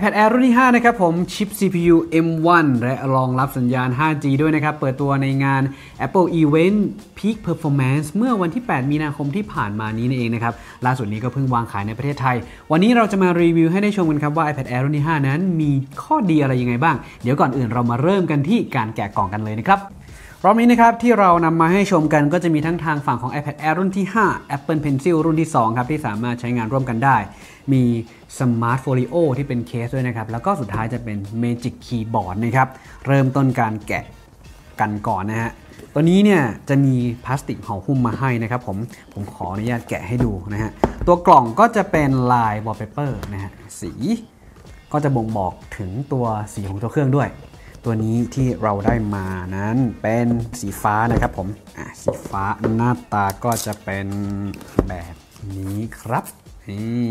iPad Air รุ่นที่5นะครับผมชิป CPU M1 และรองรับสัญญาณ 5G ด้วยนะครับเปิดตัวในงาน Apple Event Peak Performance เมื่อวันที่ 8 มีนาคมที่ผ่านมานี้เองนะครับล่าสุดนี้ก็เพิ่งวางขายในประเทศไทยวันนี้เราจะมารีวิวให้ได้ชมกันครับว่า iPad Air รุ่นที่5นั้นมีข้อดีอะไรยังไงบ้างเดี๋ยวก่อนอื่นเรามาเริ่มกันที่การแกะกล่องกันเลยนะครับรอบนี้นะครับที่เรานำมาให้ชมกันก็จะมีทั้งทางฝั่งของ iPad Air รุ่นที่5 Apple Pencil รุ่นที่2ครับที่สามารถใช้งานร่วมกันได้มี Smart Folio ที่เป็นเคสด้วยนะครับแล้วก็สุดท้ายจะเป็น Magic Keyboard นะครับเริ่มต้นการแกะกันก่อนนะฮะตัวนี้เนี่ยจะมีพลาสติกห่อหุ้มมาให้นะครับผมขออนุญาตแกะให้ดูนะฮะตัวกล่องก็จะเป็นลาย Wallpaper นะฮะสีก็จะบ่งบอกถึงตัวสีของตัวเครื่องด้วยตัวนี้ที่เราได้มานั้นเป็นสีฟ้านะครับผมสีฟ้าหน้าตาก็จะเป็นแบบนี้ครับนี่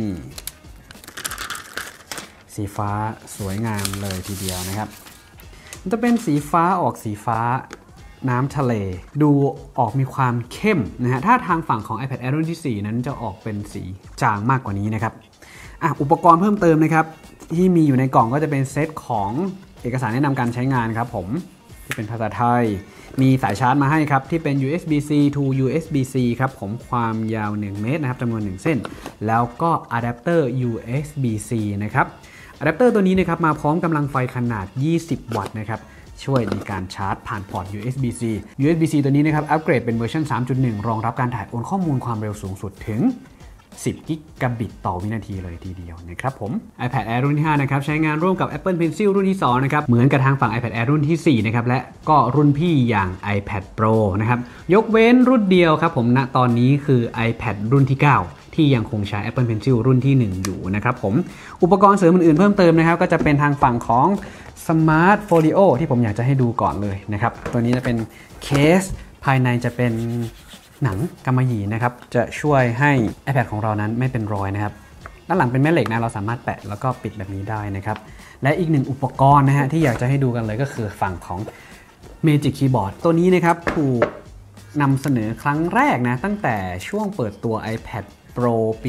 สีฟ้าสวยงามเลยทีเดียวนะครับมันจะเป็นสีฟ้าออกสีฟ้าน้ำทะเลดูออกมีความเข้มนะฮะถ้าทางฝั่งของ iPad Air รุ่นที่4นั้นจะออกเป็นสีจางมากกว่านี้นะครับอุปกรณ์เพิ่มเติมนะครับที่มีอยู่ในกล่องก็จะเป็นเซตของเอกสารแนะนำการใช้งานครับผมที่เป็นภาษาไทยมีสายชาร์จมาให้ครับที่เป็น USB-C to USB-C ครับผมความยาว1เมตรนะครับจำนวน1เส้นแล้วก็อะแดปเตอร์ USB-C นะครับอะแดปเตอร์ตัวนี้นะครับมาพร้อมกำลังไฟขนาด20วัตต์นะครับช่วยในการชาร์จผ่านพอร์ต USB-C USB-C ตัวนี้นะครับอัปเกรดเป็นเวอร์ชัน 3.1 รองรับการถ่ายโอนข้อมูลความเร็วสูงสุดถึง10 กิกะบิตต่อวินาทีเลยทีเดียวนะครับผม iPad Air รุ่นที่5นะครับใช้งานร่วมกับ Apple Pencil รุ่นที่2นะครับเหมือนกับทางฝั่ง iPad Air รุ่นที่4นะครับและก็รุ่นพี่อย่าง iPad Pro นะครับยกเว้นรุ่นเดียวครับผมณตอนนี้คือ iPad รุ่นที่9ที่ยังคงใช้ Apple Pencil รุ่นที่1อยู่นะครับผมอุปกรณ์เสริมอื่นๆเพิ่มเติมนะครับก็จะเป็นทางฝั่งของ Smart Folio ที่ผมอยากจะให้ดูก่อนเลยนะครับตัวนี้จะเป็นเคสภายในจะเป็นหนังกำมะหยี่นะครับจะช่วยให้ iPad ของเรานั้นไม่เป็นรอยนะครับด้านหลังเป็นแม่เหล็กนะเราสามารถแปะแล้วก็ปิดแบบนี้ได้นะครับและอีกหนึ่งอุปกรณ์นะฮะที่อยากจะให้ดูกันเลยก็คือฝั่งของ Magic Keyboard ตัวนี้นะครับถูกนำเสนอครั้งแรกนะตั้งแต่ช่วงเปิดตัว iPad Pro ปี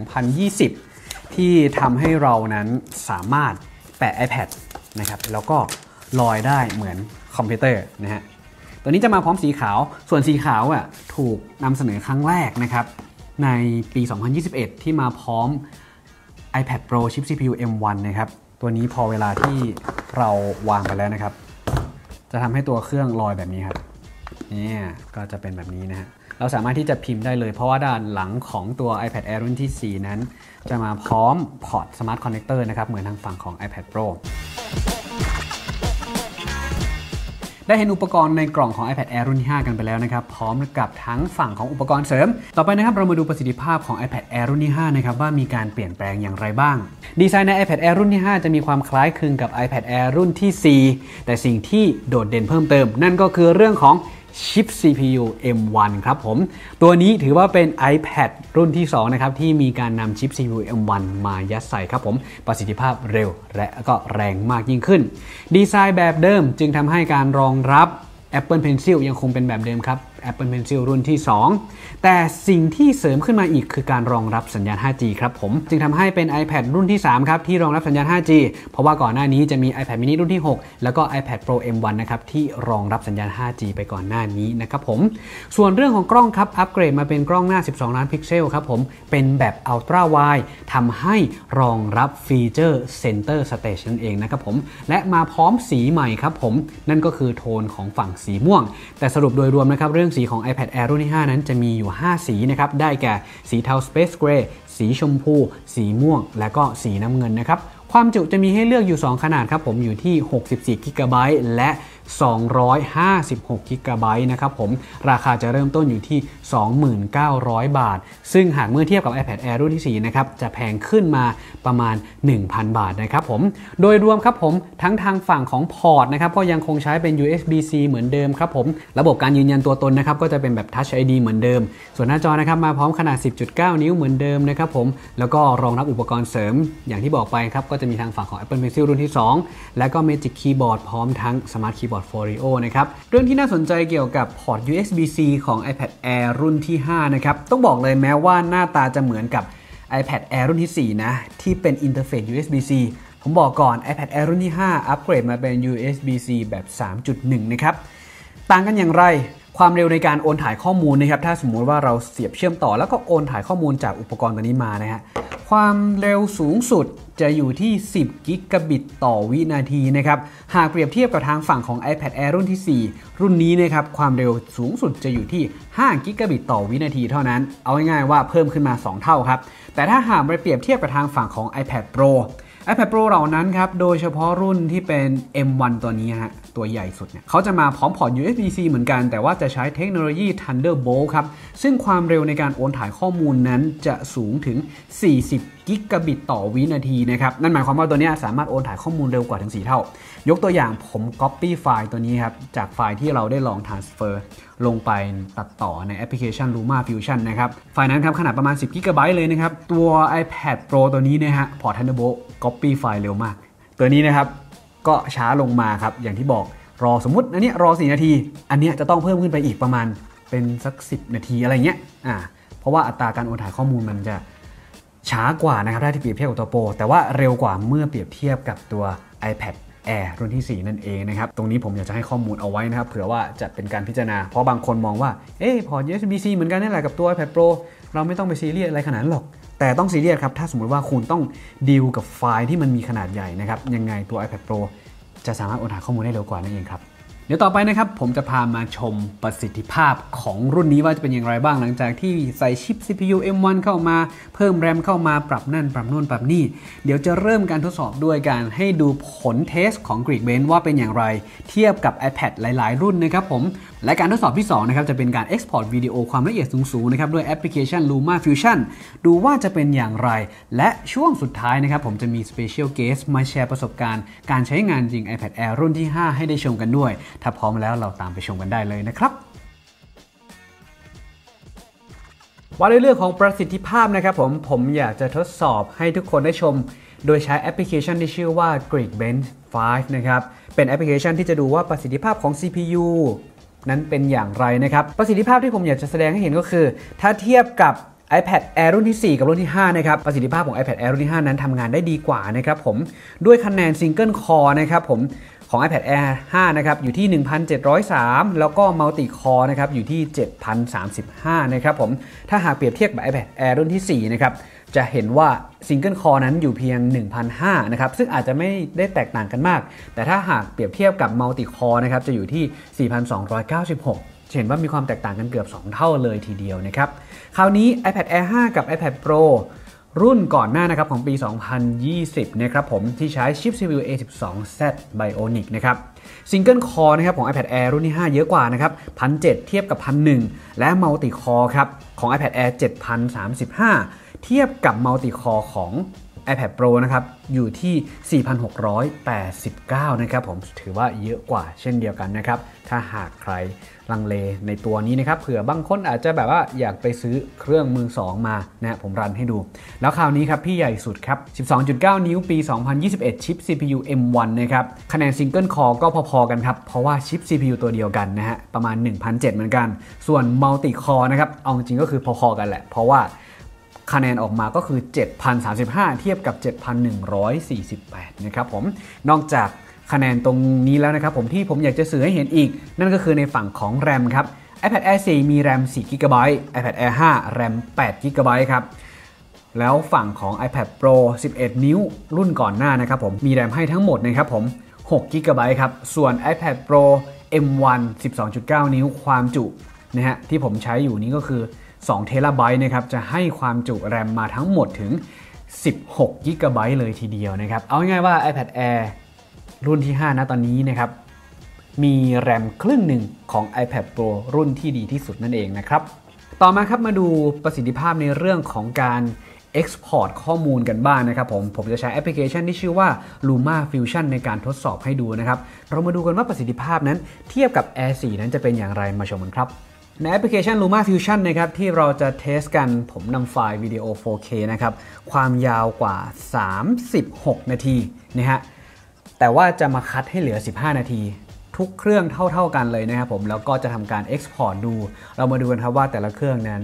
2020 ที่ทำให้เรานั้นสามารถแปะ iPad นะครับแล้วก็ลอยได้เหมือนคอมพิวเตอร์นะฮะตัวนี้จะมาพร้อมสีขาวส่วนสีขาวถูกนำเสนอครั้งแรกนะครับในปี 2021 ที่มาพร้อม iPad Pro ชิป CPU M1 นะครับตัวนี้พอเวลาที่เราวางไปแล้วนะครับจะทำให้ตัวเครื่องลอยแบบนี้ครับนี่ก็จะเป็นแบบนี้นะฮะเราสามารถที่จะพิมพ์ได้เลยเพราะว่าด้านหลังของตัว iPad Air รุ่นที่4นั้นจะมาพร้อมพอร์ต Smart Connector นะครับเหมือนทางฝั่งของ iPad Proได้เห็นอุปกรณ์ในกล่องของ iPad Air รุ่นที่5กันไปแล้วนะครับพร้อมกับทั้งฝั่งของอุปกรณ์เสริมต่อไปนะครับเรามาดูประสิทธิภาพของ iPad Air รุ่นที่5นะครับว่ามีการเปลี่ยนแปลงอย่างไรบ้างดีไซน์ใน iPad Air รุ่นที่5จะมีความคล้ายคลึงกับ iPad Air รุ่นที่4แต่สิ่งที่โดดเด่นเพิ่มเติมนั่นก็คือเรื่องของชิป CPU M1 ครับผมตัวนี้ถือว่าเป็น iPad รุ่นที่2นะครับที่มีการนำชิป CPU M1 มายัดใส่ครับผมประสิทธิภาพเร็วและก็แรงมากยิ่งขึ้นดีไซน์แบบเดิมจึงทำให้การรองรับ Apple Pencil ยังคงเป็นแบบเดิมครับ Apple Pencil รุ่นที่2แต่สิ่งที่เสริมขึ้นมาอีกคือการรองรับสัญญาณ 5G ครับผมจึงทำให้เป็น iPad รุ่นที่3ครับที่รองรับสัญญาณ 5G เพราะว่าก่อนหน้านี้จะมี iPad mini รุ่นที่6แล้วก็ iPad Pro M1 นะครับที่รองรับสัญญาณ 5G ไปก่อนหน้านี้นะครับผมส่วนเรื่องของกล้องครับอัปเกรดมาเป็นกล้องหน้า12ล้านพิกเซลครับผมเป็นแบบ Ultra Wide ทำให้รองรับฟีเจอร์ Center Stage นั่นเองนะครับผมและมาพร้อมสีใหม่ครับผมนั่นก็คือโทนของฝั่งสีม่วงแต่สรุปโดยรวมนะครับเรื่องสีของ iPad Air รุ่นที่5นั้นจะมีอยู่5สีนะครับได้แก่สีเทา Space Gray สีชมพูสีม่วงและก็สีน้ำเงินนะครับความจุจะมีให้เลือกอยู่2ขนาดครับผมอยู่ที่64 GB และ256 GB นะครับผมราคาจะเริ่มต้นอยู่ที่ 29,000 บาทซึ่งหากเมื่อเทียบกับ iPad Air รุ่นที่4นะครับจะแพงขึ้นมาประมาณ 1,000 บาทนะครับผมโดยรวมครับผมทั้งทางฝั่งของพอร์ตนะครับก็ยังคงใช้เป็น USB-C เหมือนเดิมครับผมระบบการยืนยันตัวตนนะครับก็จะเป็นแบบ Touch ID เหมือนเดิมส่วนหน้าจอนะครับมาพร้อมขนาด 10.9 นิ้วเหมือนเดิมนะครับผมแล้วก็รองรับอุปกรณ์เสริมอย่างที่บอกไปครับก็จะมีทางฝั่งของ Apple Pencil รุ่นที่2และก็ Magic Keyboard พร้อมทั้ง Smart Keyboard Folio นะครับเรื่องที่น่าสนใจเกี่ยวกับพอร์ต USB-C ของ iPad Air รุ่นที่5นะครับต้องบอกเลยแม้ว่าหน้าตาจะเหมือนกับ iPad Air รุ่นที่4นะที่เป็นอินเทอร์เฟซ USB-C ผมบอกก่อน iPad Air รุ่นที่ 5 อัปเกรดมาเป็น USB-C แบบ 3.1 นะครับต่างกันอย่างไรความเร็วในการโอนถ่ายข้อมูลนะครับถ้าสมมุติว่าเราเสียบเชื่อมต่อแล้วก็โอนถ่ายข้อมูลจากอุปกรณ์ตัวนี้มานะฮะความเร็วสูงสุดจะอยู่ที่10กิกะบิตต่อวินาทีนะครับหากเปรียบเทียบกับทางฝั่งของ iPad Air รุ่นที่4รุ่นนี้นะครับความเร็วสูงสุดจะอยู่ที่5กิกะบิตต่อวินาทีเท่านั้นเอาง่ายๆว่าเพิ่มขึ้นมา2เท่าครับแต่ถ้าหากไปเปรียบเทียบกับทางฝั่งของ iPad Pro เหล่านั้นครับโดยเฉพาะรุ่นที่เป็น M1 ตัวนี้ฮะตัวใหญ่สุดเนี่ยเขาจะมาพร้อมพอร์ต USB-C เหมือนกันแต่ว่าจะใช้เทคโนโลยี Thunderbolt ครับซึ่งความเร็วในการโอนถ่ายข้อมูลนั้นจะสูงถึง40กิกะบิตต่อวินาทีนะครับนั่นหมายความว่าตัวนี้สามารถโอนถ่ายข้อมูลเร็วกว่าถึง4เท่ายกตัวอย่างผม Copy ไฟล์ตัวนี้ครับจากไฟล์ที่เราได้ลอง Transfer ลงไปตัดต่อในแอปพลิเคชัน Luma Fusion นะครับไฟล์นั้นครับขนาดประมาณ10 GB เลยนะครับตัว iPad Pro ตัวนี้นะฮะพอร์ต Thunderbolt Copy ไฟล์เร็วมากตัวนี้นะครับก็ช้าลงมาครับอย่างที่บอกรอสมมุติอันนี้รอ4นาทีอันนี้จะต้องเพิ่มขึ้นไปอีกประมาณเป็นสัก10นาทีอะไรเงี้ยเพราะว่าอัตราการโอนถ่ายข้อมูลมันจะช้ากว่านะครับถ้าที่เปรียบเทียบกับตัวโปรแต่ว่าเร็วกว่าเมื่อเปรียบเทียบกับตัว iPad Air รุ่นที่4นั่นเองนะครับตรงนี้ผมอยากจะให้ข้อมูลเอาไว้นะครับเผื่อว่าจะเป็นการพิจารณาเพราะบางคนมองว่าพอร์ต USB-C เหมือนกันนี่แหละกับตัว iPad Pro เราไม่ต้องไปซีเรียสอะไรขนาดนั้นหรอกแต่ต้องซีเรียสครับถ้าสมมุติว่าคุณต้องดีลกับไฟล์ที่มันมีขนาดใหญ่นะครับยังไงตัว iPad Pro จะสามารถโอนถ่ายข้อมูลได้เร็วกว่านั่นเองครับเดี๋ยวต่อไปนะครับผมจะพามาชมประสิทธิภาพของรุ่นนี้ว่าจะเป็นอย่างไรบ้างหลังจากที่ใส่ชิป CPU M1 เข้ามาเพิ่มแรมเข้ามาปรับนั่นปรับโน่นปรับนี่เดี๋ยวจะเริ่มการทดสอบด้วยการให้ดูผลเทสของ Geekbench ว่าเป็นอย่างไรเทียบกับ iPad หลายๆรุ่นนะครับผมและการทดสอบที่2นะครับจะเป็นการ Export วิดีโอความละเอียดสูงๆนะครับด้วยแอปพลิเคชัน Luma Fusion ดูว่าจะเป็นอย่างไรและช่วงสุดท้ายนะครับผมจะมี Special Guest มาแชร์ประสบการณ์การใช้งานจริง iPad Air รุ่นที่ 5 ให้ได้ชมกันด้วยถ้าพร้อมแล้วเราตามไปชมกันได้เลยนะครับว่าในเรื่องของประสิทธิภาพนะครับผมอยากจะทดสอบให้ทุกคนได้ชมโดยใช้แอปพลิเคชันที่ชื่อว่า Geekbench 5 นะครับเป็นแอปพลิเคชันที่จะดูว่าประสิทธิภาพของ CPU นั้นเป็นอย่างไรนะครับประสิทธิภาพที่ผมอยากจะแสดงให้เห็นก็คือถ้าเทียบกับ iPad Air รุ่นที่ 4 กับรุ่นที่ 5 นะครับประสิทธิภาพของ iPad Air รุ่นที่ 5 นั้นทำงานได้ดีกว่านะครับผมด้วยคะแนน Single Core นะครับผมของ iPad Air 5 นะครับอยู่ที่ 1,703 แล้วก็ Multi Core นะครับอยู่ที่ 7,035 นะครับผมถ้าหากเปรียบเทียบกับ iPad Air รุ่นที่ 4 นะครับจะเห็นว่า Single Core นั้นอยู่เพียง 1,500 นะครับซึ่งอาจจะไม่ได้แตกต่างกันมากแต่ถ้าหากเปรียบเทียบกับ Multi Core นะครับจะอยู่ที่ 4,296 เห็นว่ามีความแตกต่างกันเกือบ2เท่าเลยทีเดียวนะครับคราวนี้ iPad Air 5 กับ iPad Pro รุ่นก่อนหน้านะครับของปี 2020 นะครับผมที่ใช้ชิป CPU A12Z Bionic นะครับ Single Core นะครับของ iPad Air รุ่นที่ 5 เยอะกว่านะครับ 1,700 เทียบกับ 1,100 และ Multi Core ครับของ iPad Air 7,035 เทียบกับ Multi Core ของ iPad Pro นะครับอยู่ที่ 4,689 นะครับผมถือว่าเยอะกว่าเช่นเดียวกันนะครับถ้าหากใครลังเลในตัวนี้นะครับเผื่อบางคนอาจจะแบบว่าอยากไปซื้อเครื่องมือ2มานะผมรันให้ดูแล้วคราวนี้ครับพี่ใหญ่สุดครับ 12.9 นิ้วปี 2021 ชิป CPU M1 นะครับคะแนน Single Core ก็พอๆกันครับเพราะว่าชิป CPU ตัวเดียวกันนะฮะประมาณ 1,700 เหมือนกันส่วน Multi Core นะครับเอาจริงก็คือพอๆกันแหละเพราะว่าคะแนนออกมาก็คือ 7,035 เทียบกับ 7,148 นะครับผมนอกจากคะแนนตรงนี้แล้วนะครับผมที่ผมอยากจะสื่อให้เห็นอีกนั่นก็คือในฝั่งของ RAM ครับ iPad Air 4 มี RAM 4 GB iPad Air 5 RAM 8 GB ครับแล้วฝั่งของ iPad Pro 11 นิ้วรุ่นก่อนหน้านะครับผมมี RAM ให้ทั้งหมดนะครับผม6 GB ครับส่วน iPad Pro M1 12.9 นิ้วความจุนะฮะที่ผมใช้อยู่นี้ก็คือ2 เทราไบต์นะครับจะให้ความจุ RAM มาทั้งหมดถึง16 GB เลยทีเดียวนะครับเอาง่ายๆว่า iPad Air รุ่นที่ 5 นะตอนนี้นะครับมีแรมครึ่งหนึ่งของ iPad Pro รุ่นที่ดีที่สุดนั่นเองนะครับต่อมาครับมาดูประสิทธิภาพในเรื่องของการ Export ข้อมูลกันบ้างนะครับผมจะใช้แอปพลิเคชันที่ชื่อว่า Luma Fusion ในการทดสอบให้ดูนะครับเรามาดูกันว่าประสิทธิภาพนั้นเทียบกับ Air 4 นั้นจะเป็นอย่างไรมาชมกันครับในแอปพลิเคชัน Luma Fusion นะครับที่เราจะเทสกันผมนำไฟล์วิดีโอ 4K นะครับความยาวกว่า36นาทีนะฮะแต่ว่าจะมาคัดให้เหลือ15นาทีทุกเครื่องเท่ากันเลยนะครับผมแล้วก็จะทำการ Export ดูเรามาดูกันครับว่าแต่ละเครื่องนั้น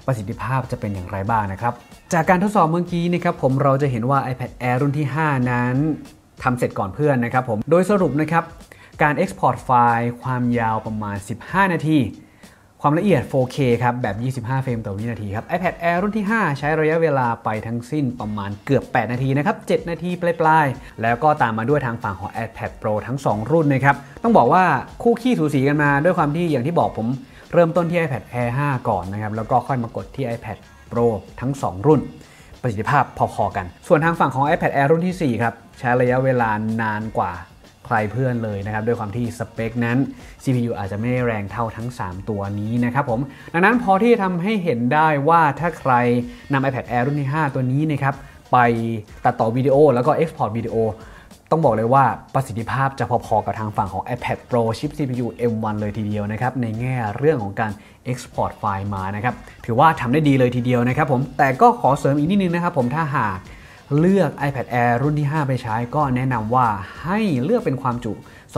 ประสิทธิภาพจะเป็นอย่างไรบ้างนะครับจากการทดสอบเมื่อกี้นะครับผมเราจะเห็นว่า iPad Air รุ่นที่ 5 นั้นทำเสร็จก่อนเพื่อนนะครับผมโดยสรุปนะครับการ Export ไฟล์ความยาวประมาณ15 นาทีความละเอียด 4K ครับแบบ25เฟรมต่อวินาทีครับ iPad Air รุ่นที่ 5 ใช้ระยะเวลาไปทั้งสิ้นประมาณเกือบ8นาทีนะครับ7นาทีปลายๆแล้วก็ตามมาด้วยทางฝั่งของ iPad Pro ทั้ง2รุ่นนะครับต้องบอกว่าคู่ขี้สูสีกันมาด้วยความที่อย่างที่บอกผมเริ่มต้นที่ iPad Air 5 ก่อนนะครับแล้วก็ค่อยมากดที่ iPad Pro ทั้ง2รุ่นประสิทธิภาพพอๆกันส่วนทางฝั่งของ iPad Air รุ่นที่4ครับใช้ระยะเวลานานกว่าใครเพื่อนเลยนะครับด้วยความที่สเปคนั้น CPU อาจจะไม่ได้แรงเท่าทั้ง3ตัวนี้นะครับผมดังนั้นพอที่ทำให้เห็นได้ว่าถ้าใครนำ iPad Air รุ่นที่ 5 ตัวนี้นะครับไปตัดต่อวิดีโอแล้วก็ Export วิดีโอต้องบอกเลยว่าประสิทธิภาพจะพอๆกับทางฝั่งของ iPad Pro ชิป CPU M1 เลยทีเดียวนะครับในแง่เรื่องของการ Export ไฟล์มานะครับถือว่าทำได้ดีเลยทีเดียวนะครับผมแต่ก็ขอเสริมอีกนิดนึงนะครับผมถ้าหากเลือก iPad Air รุ่นที่ 5 ไปใช้ก็แนะนำว่าให้เลือกเป็นความจุ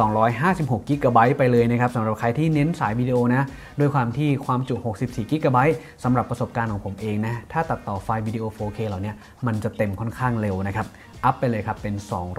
256 GB ไปเลยนะครับสำหรับใครที่เน้นสายวิดีโอนะด้วยความที่ความจุ64 GB สำหรับประสบการณ์ของผมเองนะถ้าตัดต่อไฟล์วิดีโอ 4K เหล่านี้มันจะเต็มค่อนข้างเร็วนะครับอัพไปเลยครับเป็น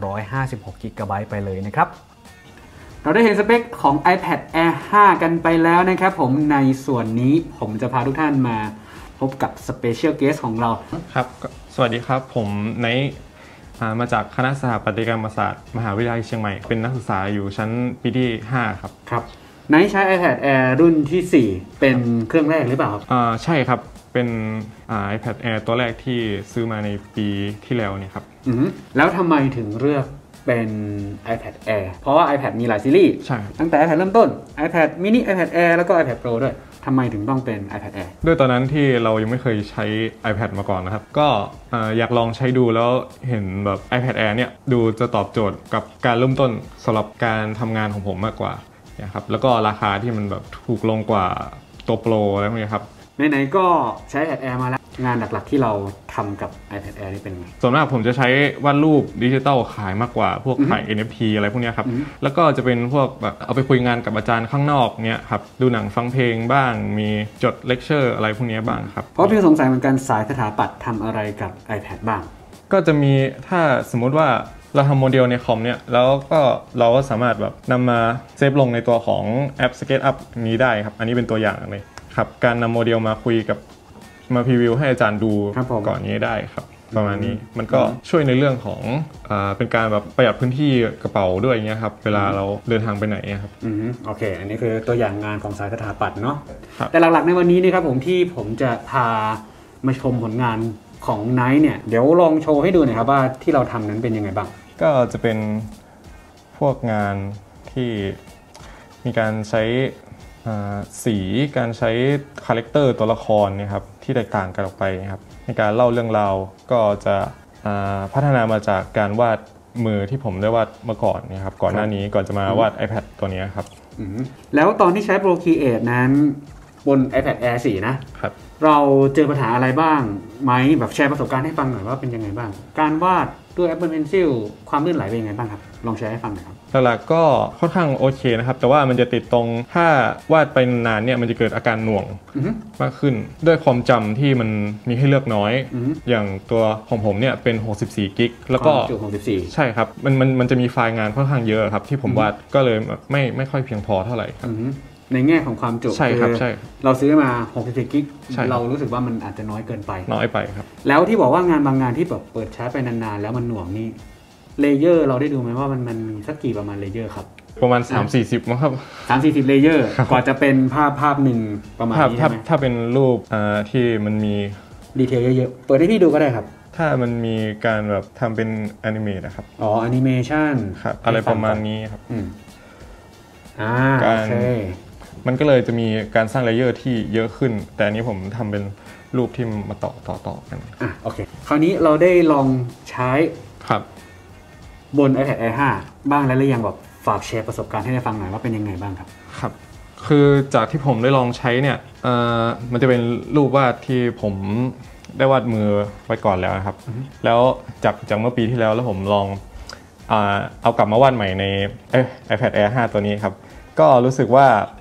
256 GB ไปเลยนะครับเราได้เห็นสเปคของ iPad Air 5 กันไปแล้วนะครับผมในส่วนนี้ผมจะพาทุกท่านมาพบกับ Special Guest ของเราครับสวัสดีครับผมไนท์มาจากคณะสถาปัตยกรรมศาสตร์มหาวิทยาลัยเชียงใหม่เป็นนักศึกษาอยู่ชั้นปีที่5ครับครับไนท์ใช้ iPad Air รุ่นที่4เป็นเครื่องแรกหรือเปล่าครับใช่ครับเป็นiPad Air ตัวแรกที่ซื้อมาในปีที่แล้วนี่ครับแล้วทำไมถึงเลือกเป็น iPad Air เพราะว่า iPad มีหลายซีรีส์ใช่ตั้งแต่ iPad เริ่มต้น iPad mini iPad Air แล้วก็ iPad Pro ด้วยทำไมถึงต้องเป็น iPad Air ด้วยตอนนั้นที่เรายังไม่เคยใช้ iPad มาก่อนนะครับก็อยากลองใช้ดูแล้วเห็นแบบ iPad Air เนี่ยดูจะตอบโจทย์กับการเริ่มต้นสำหรับการทำงานของผมมากกว่านะครับแล้วก็ราคาที่มันแบบถูกลงกว่าตัว Pro อะไรพวกนี้ครับไหนๆก็ใช้ iPad Air มาแล้วงานหลักๆที่เราทำกับ iPad Air นี่เป็นไงส่วนมากผมจะใช้วาดรูปดิจิตอลขายมากกว่าพวกขาย NFT อะไรพวกนี้ครับแล้วก็จะเป็นพวกแบบเอาไปคุยงานกับอาจารย์ข้างนอกเนี้ยครับดูหนังฟังเพลงบ้างมีจดเลคเชอร์อะไรพวกนี้บ้างครับเพราะพี่สงสัยเหมือนกันสายสถาปัตย์ทำอะไรกับ iPad บ้างก็จะมีถ้าสมมุติว่าเราทำโมเดลในคอมเนี่ยแล้วก็เราก็สามารถแบบนำมาเซฟลงในตัวของแอป SketchUp นี้ได้ครับอันนี้เป็นตัวอย่างเลยครับการนำโมเดลมาคุยกับมาพรีวิวให้อาจารย์ดูก่อนนี้ได้ครับประมาณนี้มันก็ช่วยในเรื่องของเป็นการแบบประหยัดพื้นที่กระเป๋าด้วยอย่างเงี้ยครับเวลาเราเดินทางไปไหนครับโอเคอันนี้คือตัวอย่างงานของสายสถาปัตย์เนาะแต่หลักๆในวันนี้นะครับผมที่ผมจะพามาชมผลงานของไนท์เนี่ยเดี๋ยวลองโชว์ให้ดูหน่อยครับว่าที่เราทำนั้นเป็นยังไงบ้างก็จะเป็นพวกงานที่มีการใช้สีการใช้คาแรคเตอร์ตัวละครเนี่ยครับที่แตกต่างกันออกไปครับในการเล่าเรื่องราวก็จะพัฒนามาจากการวาดมือที่ผมได้วาดเมื่อก่อนนะครับก่อนหน้านี้ก่อนจะมาวาด iPad ตัวนี้ครับแล้วตอนที่ใช้ Procreate นั้นบน iPad Air 4นะครับเราเจอปัญหาอะไรบ้างไหมแบบแชร์ประสบการณ์ให้ฟังหน่อยว่าเป็นยังไงบ้างการวาดด้วย Apple Pencil ความลื่นไหลเป็นยังไงบ้างครับลองแชร์ให้ฟังหน่อยครับหลักๆก็ค่อนข้างโอเคนะครับแต่ว่ามันจะติดตรงถ้าวาดไปนานเนี่ยมันจะเกิดอาการหน่วงมากขึ้นด้วยความจำที่มันมีให้เลือกน้อยอย่างตัวของผมเนี่ยเป็น64กิกแล้วก็ 64 ใช่ครับมันจะมีไฟล์งานค่อนข้างเยอะครับที่ผมวาดก็เลยไม่ค่อยเพียงพอเท่าไหร่ครับในแง่ของความจุใช่ครับใช่เราซื้อมา64กิกเรารู้สึกว่ามันอาจจะน้อยเกินไปครับแล้วที่บอกว่างานบางงานที่แบบเปิดใช้ไปนานๆแล้วมันหน่วงนี่เลเยอร์เราได้ดูไหมว่ามันมีสักกี่ประมาณเลเยอร์ครับประมาณ 3-40 มั้งครับ 3-40 เลเยอร์กว่าจะเป็นภาพหนึ่งประมาณนี้ใช่ไหมถ้าเป็นรูปที่มันมีดีเทลเยอะๆเปิดให้พี่ดูก็ได้ครับถ้ามันมีการแบบทำเป็นแอนิเมตนะครับแอนิเมชันครับอะไรประมาณนี้ครับโอเคมันก็เลยจะมีการสร้างเลเยอร์ที่เยอะขึ้นแต่อันนี้ผมทำเป็นรูปที่มาต่อกันโอเคคราวนี้เราได้ลองใช้ครับบน iPad Air 5 บ้างแล้วหรือยังแบบฝากแชร์ประสบการณ์ให้ได้ฟังหน่อยว่าเป็นยังไงบ้างครับครับคือจากที่ผมได้ลองใช้เนี่ยมันจะเป็นรูปวาดที่ผมได้วาดมือไว้ก่อนแล้วครับแล้วจากเมื่อปีที่แล้วผมลองเอากลับมาวาดใหม่ในiPad Air 5 ตัวนี้ครับก็รู้สึกว่า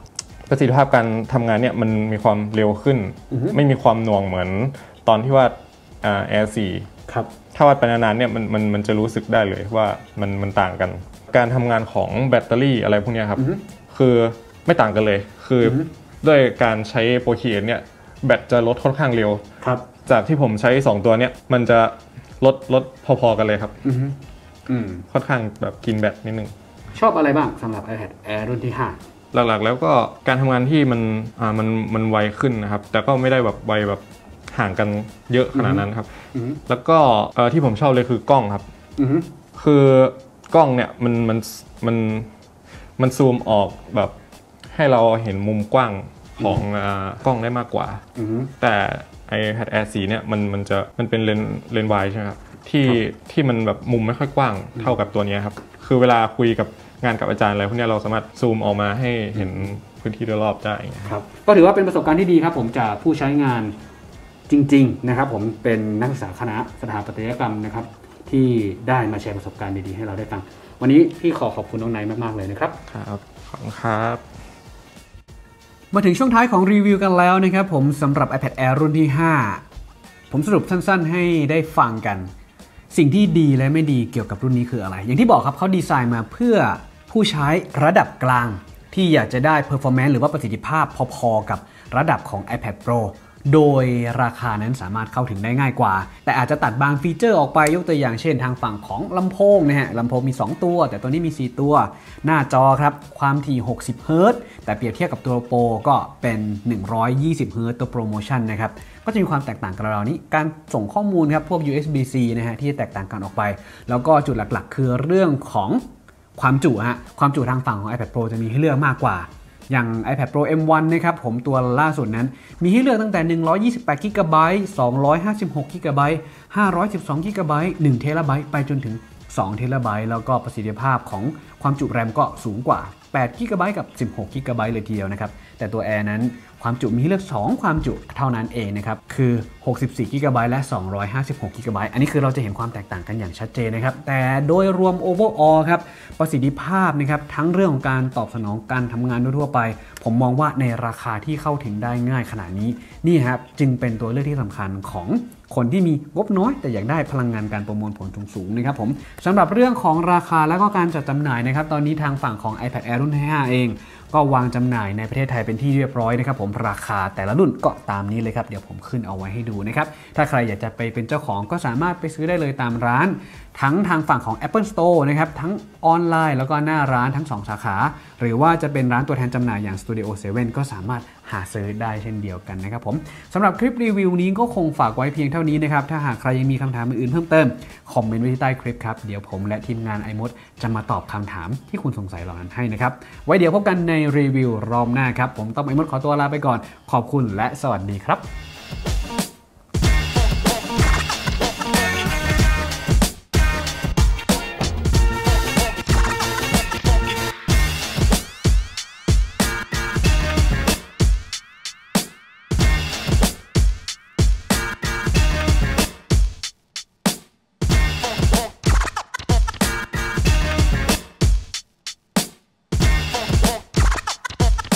ประสิทธิภาพการทำงานเนี่ยมันมีความเร็วขึ้นไม่มีความหน่วงเหมือนตอนที่วาดAir 4 ครับถ้าวาดไปนานๆเนี่ยมันจะรู้สึกได้เลยว่ามันต่างกันการทำงานของแบตเตอรี่อะไรพวกนี้ครับคือไม่ต่างกันเลยคือด้วยการใช้โปรคีเอทเนี่ยแบตจะลดค่อนข้างเร็วครับจากที่ผมใช้2ตัวเนี่ยมันจะลดพอๆกันเลยครับค่อนข้างแบบกินแบตนิดนึงชอบอะไรบ้างสำหรับ iPad Air รุ่นที่5 หลักๆแล้วก็การทำงานที่มันไวขึ้นนะครับแต่ก็ไม่ได้แบบไวแบบห่างกันเยอะขนาดนั้นครับแล้วก็ที่ผมชอบเลยคือกล้องครับคือกล้องเนี่ยมันซูมออกแบบให้เราเห็นมุมกว้างของกล้องได้มากกว่าแต่iPad Air 4เนี่ยมันเป็นเลนส์วายใช่ไหมครับที่มันแบบมุมไม่ค่อยกว้างเท่ากับตัวนี้ครับคือเวลาคุยกับงานกับอาจารย์อะไรพวกนี้เราสามารถซูมออกมาให้เห็นพื้นที่โดยรอบได้ครับก็ถือว่าเป็นประสบการณ์ที่ดีครับผมจากผู้ใช้งานจริงๆนะครับผมเป็นนักศึกษาคณะสถาปัตยกรรมนะครับที่ได้มาแชร์ประสบการณ์ดีๆให้เราได้ฟังวันนี้พี่ขอบคุณน้องไนท์มากๆเลยนะครับครับขอบคุณครับมาถึงช่วงท้ายของรีวิวกันแล้วนะครับผมสำหรับ iPad Air รุ่นที่5ผมสรุปสั้นๆให้ได้ฟังกันสิ่งที่ดีและไม่ดีเกี่ยวกับรุ่นนี้คืออะไรอย่างที่บอกครับเขาดีไซน์มาเพื่อผู้ใช้ระดับกลางที่อยากจะได้ performance หรือว่าประสิทธิภาพพอๆกับระดับของ iPad Pro โดยราคานั้นสามารถเข้าถึงได้ง่ายกว่าแต่อาจจะตัดบางฟีเจอร์ออกไปยกตัวอย่างเช่นทางฝั่งของลำโพงนะฮะลำโพงมี2ตัวแต่ตัวนี้มี4ตัวหน้าจอครับความถี่60 เฮิรตซ์แต่เปรียบเทียบกับตัวโปรก็เป็น120 เฮิรตซ์ตัวโปรโมชั่นนะครับก็จะมีความแตกต่างกันราวนี้การส่งข้อมูลครับพวก USB-C นะฮะที่แตกต่างกันออกไปแล้วก็จุดหลักๆคือเรื่องของความจุฮะความจุทางฝั่งของ iPad Pro จะมีให้เลือกมากกว่าอย่าง iPad Pro M1 นะครับผมตัวล่าสุดนั้นมีให้เลือกตั้งแต่128 GB 256 GB 512 GB 1 TB ไปจนถึง2 TB แล้วก็ประสิทธิภาพของความจุแรมก็สูงกว่า8 GB กับ16 GB เลยทีเดียวนะครับแต่ตัว Air นั้นความจุมีให้เลือก2ความจุเท่านั้นเองนะครับคือ64 GB และ256 GB อันนี้คือเราจะเห็นความแตกต่างกันอย่างชัดเจนนะครับแต่โดยรวม overall ครับประสิทธิภาพนะครับทั้งเรื่องของการตอบสนองการทำงานทั่วไปผมมองว่าในราคาที่เข้าถึงได้ง่ายขนาดนี้นี่ครับจึงเป็นตัวเลือกที่สำคัญของคนที่มีงบน้อยแต่อยากได้พลังงานการประมวลผลสูงๆนะครับผมสำหรับเรื่องของราคาและก็การจัดจำหน่ายนะครับตอนนี้ทางฝั่งของ iPad Air รุ่นที่5เองก็วางจำหน่ายในประเทศไทยเป็นที่เรียบร้อยนะครับผมราคาแต่ละรุ่นก็ตามนี้เลยครับเดี๋ยวผมขึ้นเอาไว้ให้ดูนะครับถ้าใครอยากจะไปเป็นเจ้าของก็สามารถไปซื้อได้เลยตามร้านทั้งทางฝั่งของ Apple Store นะครับทั้งออนไลน์แล้วก็หน้าร้านทั้ง2สาขาหรือว่าจะเป็นร้านตัวแทนจำหน่ายอย่าง Studio 7 ก็สามารถหาซื้อได้เช่นเดียวกันนะครับผมสำหรับคลิปรีวิวนี้ก็คงฝากไว้เพียงเท่านี้นะครับถ้าหากใครยังมีคำถามอื่นๆเพิ่มเติมคอมเมนต์ไว้ที่ใต้คลิปครับเดี๋ยวผมและทีมงาน iMod จะมาตอบคำถามที่คุณสงสัยเหล่านั้นให้นะครับไว้เดี๋ยวพบกันในรีวิวรอบหน้าครับผมต้องiMod ขอตัวลาไปก่อนขอบคุณและสวัสดีครับ